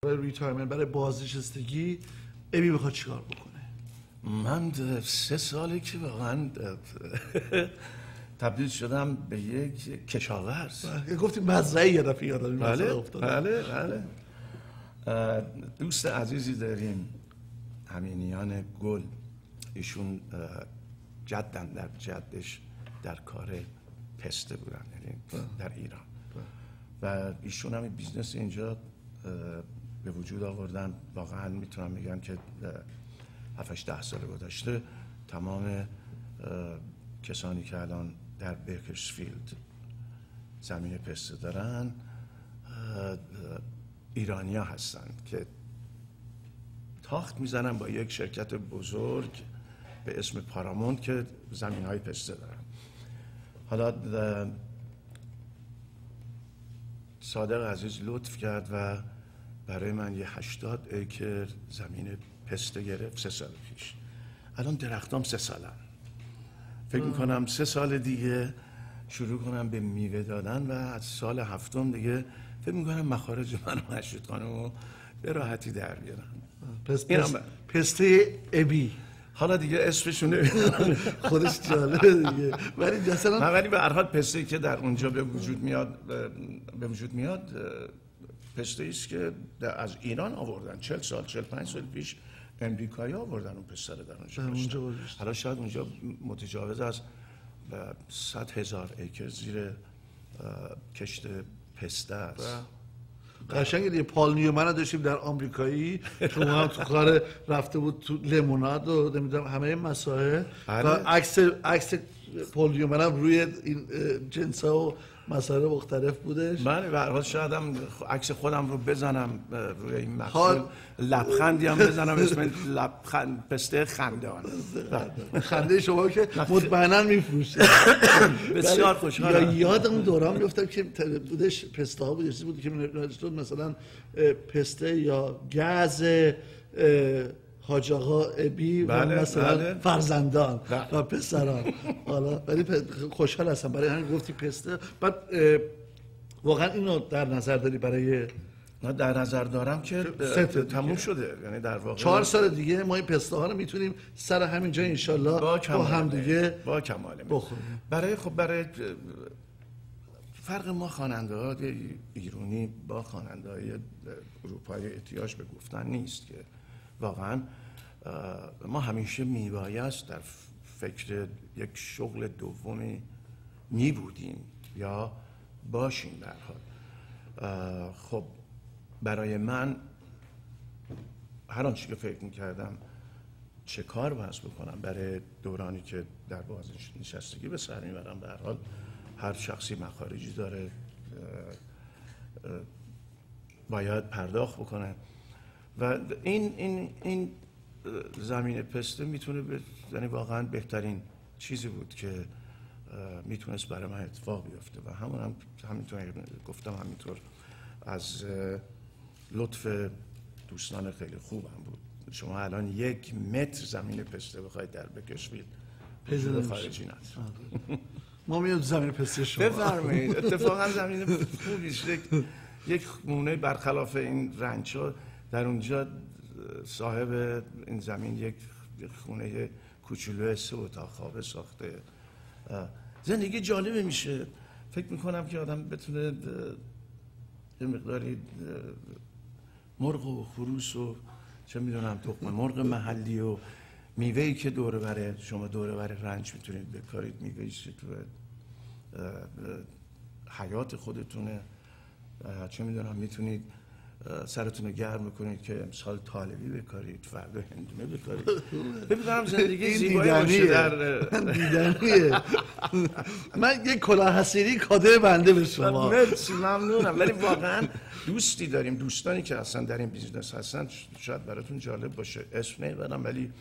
برای ریتایرمنت، برای بازنشستگی ابی میخواد چیکار بکنه؟ من 3 ساله که واقعا تبدیل شدم به یک کشاورز. گفتیم مزرعه یه دفعه یادم بله. دوست عزیزی داریم همینیان گل، ایشون جدن در جدش در کار پسته بودن، یعنی در ایران، و ایشون هم بیزنس اینجا به وجود آوردن. واقعا میتونم بگم که 7-10 سال گذشته تمام کسانی که الان در بیکرزفیلد زمین پسته دارن ایرانیا هستن که تاخت میزنن با یک شرکت بزرگ به اسم پارامونت که زمین های پسته دارن. حالا صادق عزیز لطف کرد و برای من یه 80 ایکر زمین پسته گرفت 3 سال پیش. الان درختام 3 سالن. فکر میکنم 3 سال دیگه شروع کنم به میوه دادن و از سال 7 دیگه فکر میکنم مخارج من و مشروط خانم به راحتی در بیارم. پسته ابی حالا دیگه اسمشونه خودش جالبه دیگه. ولی به هر حال پسته که در اونجا به وجود میاد پسته است که از ایران آوردن 40-45 سال پیش امریکایی آوردن اون پسته رو در اونجا. حالا شاید اونجا متجاوز از 100,000 ایکر زیر کشت پسته است. قشنگ دیگه. پال نیومن داشتیم در آمریکایی، شما هم تو کار رفته بود تو لیموناد و نمیدونم همه مسائل و عکس پال نیومن هم روی این جنس‌ها و مسائل مختلف بودش. بله، به هر حال شاید هم عکس خودم رو بزنم روی این محصول، لبخندی هم بزنم اسم لبخند پسته خندان. خنده شما که مطمئنا میفروشه. بسیار خوشحالم. یادم دوران میافتم که بودش پسته ها بود که مثلا پسته یا گاز حاج آقا ابی و مثلا فرزندان و پسران. حالا ولی خوشحال هستم برای همین گفتی پسته. بعد واقعا اینو در نظر داری برای در نظر دارم که تموم شده، یعنی در واقع 4 سال دیگه ما این پسته ها رو میتونیم سر همین جا انشالله با هم دیگه با کمال بخوریم. برای فرق ما خواننده های ایرانی با خواننده های اروپایی احتیاج به گفتن نیست که واقعا ما همیشه میبایست در فکر یک شغل دومی می بودیم یا باشیم. در حال خب برای من هر آنچه که فکر میکردم چه کار باید بکنم برای دورانی که در بازنشستگی به سر میبرم، به هر حال هر شخصی مخارجی داره باید پرداخت بکنه و این زمین پسته میتونه یعنی واقعا بهترین چیزی بود که میتونست برای من اتفاق بیفته و همینطور گفتم همینطور از لطف دوستان خیلی خوبم بود. شما الان 1 متر زمین پسته بخواید در بکشید پیدا خارجی نداره. ما میاد زمین پسته شما بفرمایید. اتفاقا زمین خوبیش یک خونه برخلاف این رنچ‌ها در اونجا صاحب این زمین یک خونه کوچولو 3 اتاق خواب ساخته. زندگی جالبه میشه. فکر میکنم که آدم بتونه یه مقداری مرغ و خروس و چه میدونم تخم مرغ محلی و میوه‌ای که شما دور بر رنج میتونید بکارید، میوه‌ای که تو حیات خودتونه، چه میدونم میتونید سرتون رو گرم کنید که امسال طالبی بکارید، فردا هندونه بکارید. ببینم زندگی زیبایی باشه در دیدنیه. من یک کلاه حصیری کادوی بنده به شما. مرسی، ممنونم. ولی واقعا دوستی داریم، دوستانی که اصلا در این بیزنس هستن، شاید براتون جالب باشه، اسم نمیبرم ولی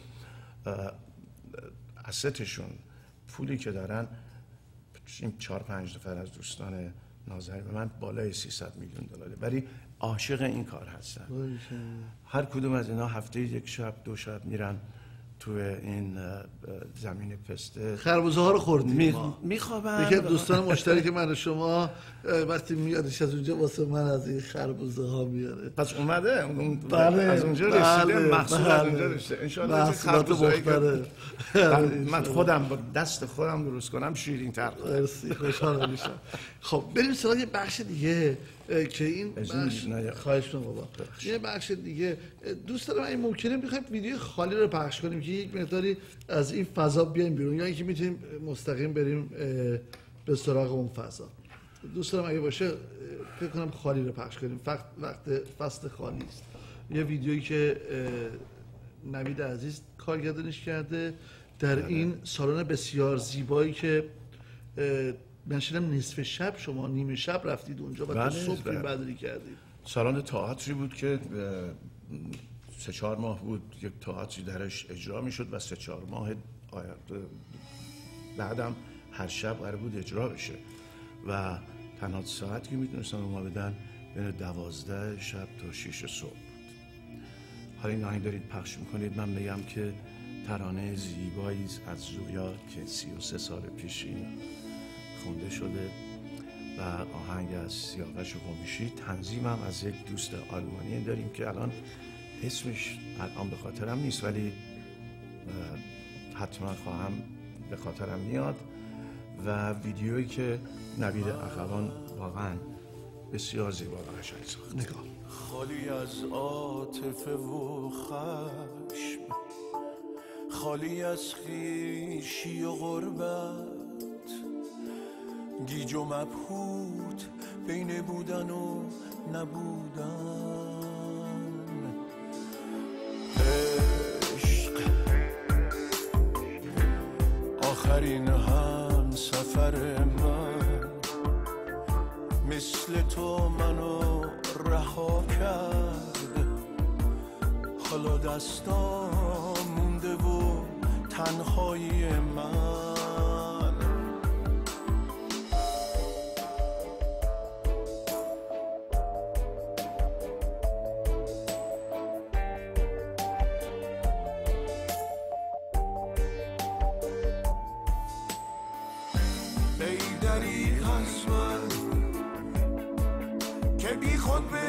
assetشون، پولی که دارن، این 4-5 نفر از دوستان نازنین به من بالای 300 میلیون دلاره، ولی عاشق این کار هستن. هر کدوم از اینا هفته 1 شب 2 شب میرن تو این زمین پسته خربوزه ها رو خوردیم میخوابن. یکی از دوستان مشترک من و شما وقتی میادش از اونجا واسه من از این خربوزه ها میاره. پس اومده بله از اونجا رسیده، محصول از اونجا رسیده. انشالله خربوزه‌ای که من خودم با دست خودم درست کنم شیرین تر کنم. مرسی، خوشحال میشم. خب بریم سراغ یه بخش دیگه که این بخش خواهش می‌کنم بابا. یه بخش دیگه دوست دارم این ممکنه بخوایم ویدیو خالی رو پخش کنیم که یک مقداری از این فضا بیایم بیرون، یا اینکه میتونیم مستقیم بریم به سراغ اون فضا. دوست دارم اگه باشه فکر کنم خالی رو پخش کنیم. وقت فصل خالی است. یه ویدیویی که نوید عزیز کارگردانیش کرده در این سالن بسیار زیبایی که من شنیدم نصف شب شما نیمه شب رفتید اونجا و تا صبح بدری کردید. سالن تئاتری بود که 3-4 ماه بود یک تئاتری درش اجرا میشد و 3-4 ماه بعدم هر شب قرار بود اجرا بشه و تنها ساعتی که میتونستن ما بدن بین 12 شب تا 6 صبح بود. حالا این آهنگ دارید پخش میکنید، من بگم که ترانه زیبایی از زویا که 33 سال پیش خونده شده و آهنگ از سیاوش قمیشی، تنظیمم از یک دوست آلمانی داریم که الان اسمش الان به خاطرم نیست ولی حتما به خاطرم میاد، و ویدیویی که نوید اخوان واقعا بسیار زیبا و قشنگ ساخت. نگاه. خالی از عاطفه و خشم، خالی از خویشی و غربت، گیج و مبهوت بین بودن و نبودن. عشق آخرین هم سفر من، مثل تو منو رها کرد، حالا دستام مونده و تنهایی من. بیدری از من که بی خود به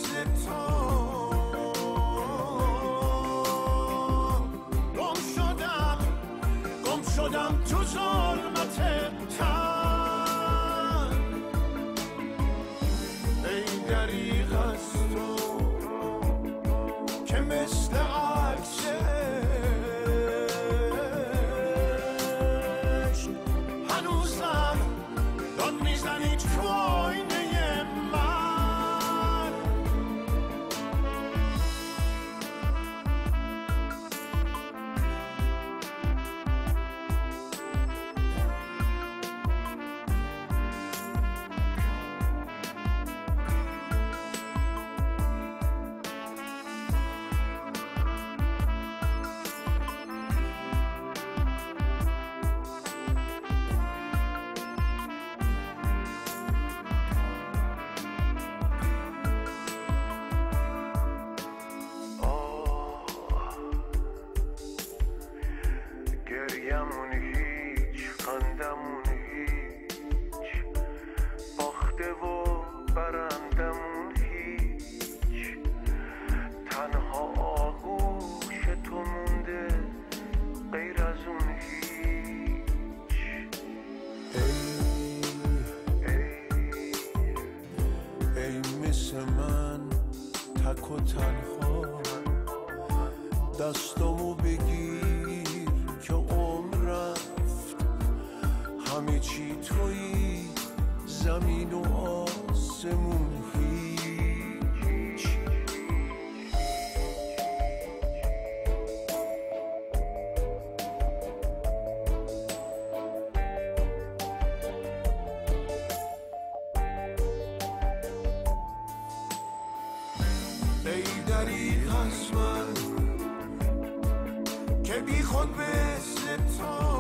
گم شدم تو ظلمت تن. ای دریغ از تو که مثل عکس عشق هنوزم داد میزنی تو آینه من. گریمون هیچ، خندمون هیچ، باخته و برندمون هیچ، تنها آغوش تو مونده غیر از اون هیچ. ای مثل من تک و تنها، دستامو بگیر که عمر رفت، همه چی تویی، زمین و آسمون هیچ. ای دریغ از من که بی خود مثل تو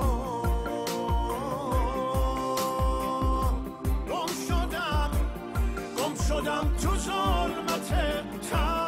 گم شدم تو ظلمت تن.